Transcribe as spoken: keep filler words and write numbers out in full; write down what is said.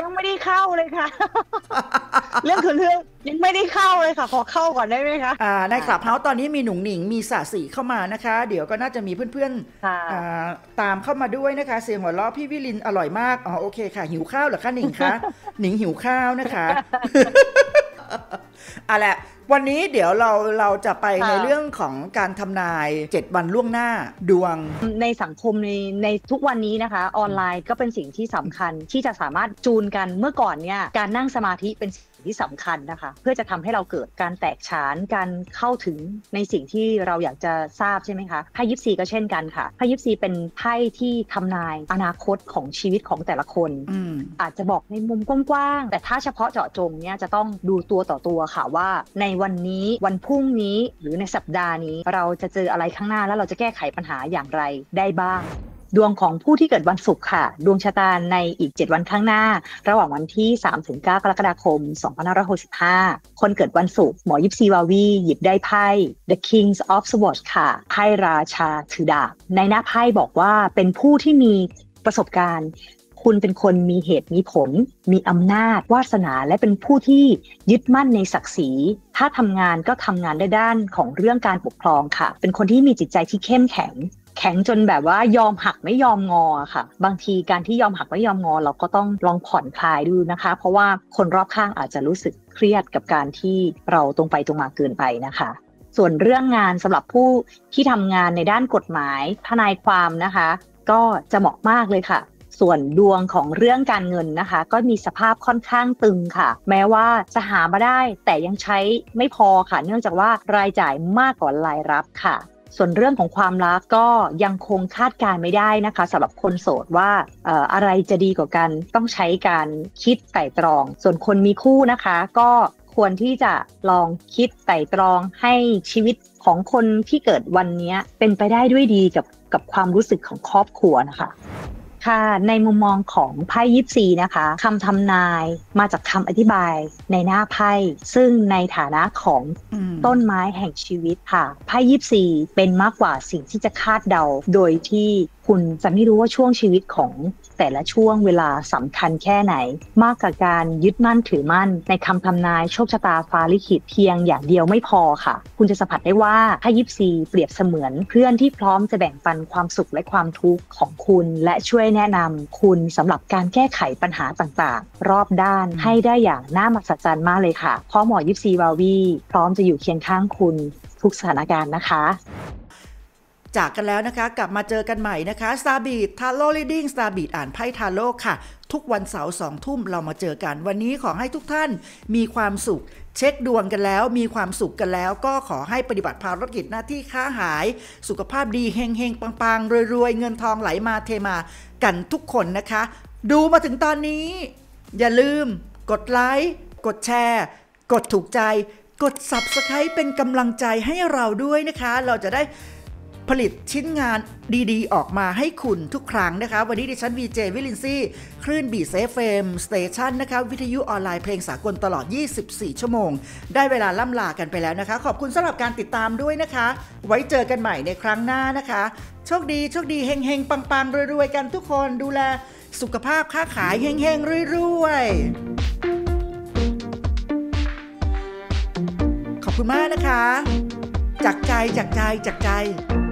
ยังไม่ได้เข้าเลยค่ะ เรื่องคือเรื่องยังไม่ได้เข้าเลยค่ะขอเข้าก่อนได้ไหมคะอ่าในคลับเฮาส์ตอนนี้มีหนุ่งหนิงมีสาสีเข้ามานะคะเดี๋ยวก็น่าจะมีเพื่อนๆอ่าตามเข้ามาด้วยนะคะเสียงหัวเราะพี่วิลินอร่อยมากอ๋อโอเคค่ะหิวข้าวเหรอคะหนิงคะหนิงหิวข้าวนะคะอ่ะแหละวันนี้เดี๋ยวเราเราจะไปในเรื่องของการทำนายเจ็ดวันล่วงหน้าดวงในสังคมในในทุกวันนี้นะคะออนไลน์ก็เป็นสิ่งที่สำคัญที่จะสามารถจูนกันเมื่อก่อนเนี่ยการนั่งสมาธิเป็นสิ่งที่สำคัญนะคะเพื่อจะทำให้เราเกิดการแตกฉานการเข้าถึงในสิ่งที่เราอยากจะทราบใช่ไหมคะไพ่ยิปซีก็เช่นกันค่ะไพ่ยิปซีเป็นไพ่ที่ทำนายอนาคตของชีวิตของแต่ละคน อ, อาจจะบอกในมุมกว้างๆแต่ถ้าเฉพาะเจาะจงเนี่ยจะต้องดูตัวต่อตัวค่ะว่าในวันนี้วันพรุ่งนี้หรือในสัปดาห์นี้เราจะเจออะไรข้างหน้าแล้วเราจะแก้ไขปัญหาอย่างไรได้บ้างดวงของผู้ที่เกิดวันศุกร์ค่ะดวงชะตาในอีกเจ็ดวันข้างหน้าระหว่างวันที่ สามถึงเก้า กรกฎาคม สองพันห้าร้อยหกสิบห้า คนเกิดวันศุกร์หมอยิปซีวาวีหยิบได้ไพ่ The Kings of Swords ค่ะไพ่ราชาถือดาบในหน้าไพ่บอกว่าเป็นผู้ที่มีประสบการณ์คุณเป็นคนมีเหตุมีผลมีอำนาจวาสนาและเป็นผู้ที่ยึดมั่นในศักดิ์ศรีถ้าทำงานก็ทำงานในด้านของเรื่องการปกครองค่ะเป็นคนที่มีจิตใจที่เข้มแข็งแข็งจนแบบว่ายอมหักไม่ยอมงอค่ะบางทีการที่ยอมหักไม่ยอมงอเราก็ต้องลองผ่อนคลายดูนะคะเพราะว่าคนรอบข้างอาจจะรู้สึกเครียดกับการที่เราตรงไปตรงมาเกินไปนะคะส่วนเรื่องงานสำหรับผู้ที่ทำงานในด้านกฎหมายทนายความนะคะก็จะเหมาะมากเลยค่ะส่วนดวงของเรื่องการเงินนะคะก็มีสภาพค่อนข้างตึงค่ะแม้ว่าจะหามาได้แต่ยังใช้ไม่พอค่ะเนื่องจากว่ารายจ่ายมากกว่ารายรับค่ะส่วนเรื่องของความรักก็ยังคงคาดการไม่ได้นะคะสำหรับคนโสดว่าเอ่ออะไรจะดีกว่ากันต้องใช้การคิดไตร่ตรองส่วนคนมีคู่นะคะก็ควรที่จะลองคิดไตร่ตรองให้ชีวิตของคนที่เกิดวันนี้เป็นไปได้ด้วยดีกับกับความรู้สึกของครอบครัวนะคะค่ะในมุมมองของไพ่ยิปซีนะคะคำทำนายมาจากคำอธิบายในหน้าไพ่ซึ่งในฐานะของต้นไม้แห่งชีวิตค่ะไพ่ยิปซีเป็นมากกว่าสิ่งที่จะคาดเดาโดยที่คุณจะไม่รู้ว่าช่วงชีวิตของแต่ละช่วงเวลาสำคัญแค่ไหนมากกว่าการยึดมั่นถือมั่นในคำทำนายโชคชะตาฟ้าลิขิตเพียงอย่างเดียวไม่พอค่ะคุณจะสัมผัสได้ว่าไพ่ยิปซีเปรียบเสมือนเพื่อนที่พร้อมจะแบ่งปันความสุขและความทุกข์ของคุณและช่วยแนะนำคุณสำหรับการแก้ไขปัญหาต่างๆรอบด้านให้ได้อย่างน่ามหัศจรรย์มากเลยค่ะเพราะหมอยิปซีวาวีพร้อมจะอยู่เคียงข้างคุณทุกสถานการณ์นะคะจากกันแล้วนะคะกลับมาเจอกันใหม่นะคะ Starbeat Tarot Reading Starbeat อ่านไพ่ทาโร่ค่ะทุกวันเสาร์สองทุ่มเรามาเจอกันวันนี้ขอให้ทุกท่านมีความสุขเช็คดวงกันแล้วมีความสุขกันแล้วก็ขอให้ปฏิบัติภารกิจหน้าที่ค้าหายสุขภาพดีเฮงเฮงปังๆรวยๆเงินทองไหลมาเทมากันทุกคนนะคะดูมาถึงตอนนี้อย่าลืมกดไลค์กดแชร์กดถูกใจกด Subscribe เป็นกำลังใจให้เราด้วยนะคะเราจะได้ผลิตชิ้นงานดีๆออกมาให้คุณทุกครั้งนะคะวันนี้ดิฉัน วี เจ วิลินซี่คลื่น Beat เอฟ เอ็ม Station นะคะวิทยุออนไลน์เพลงสากลตลอดยี่สิบสี่ชั่วโมงได้เวลาล่ำลากันไปแล้วนะคะขอบคุณสำหรับการติดตามด้วยนะคะไว้เจอกันใหม่ในครั้งหน้านะคะโชคดีโชคดีเฮงๆปังๆรวยๆกันทุกคนดูแลสุขภาพค้าขายเฮงๆรวยๆขอบคุณมากนะคะจากใจจากใจจากใจ